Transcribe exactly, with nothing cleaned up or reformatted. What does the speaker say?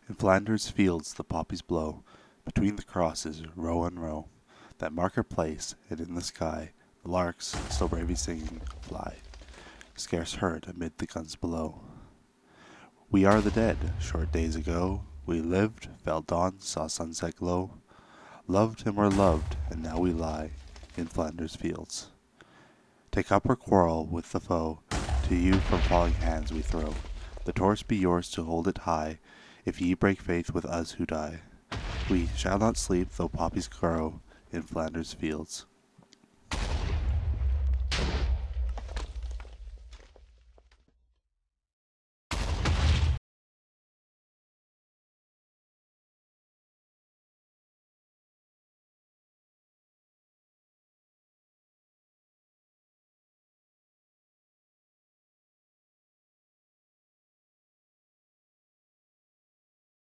In Flanders Fields the poppies blow, between the crosses, row on row, that mark our place, and in the sky the larks, still bravely singing, fly, scarce heard amid the guns below. We are the dead, short days ago, we lived, fell dawn, saw sunset glow, loved and were loved, and now we lie in Flanders Fields. Take up our quarrel with the foe, to you from falling hands we throw. The torch be yours to hold it high, if ye break faith with us who die. We shall not sleep though poppies grow in Flanders Fields.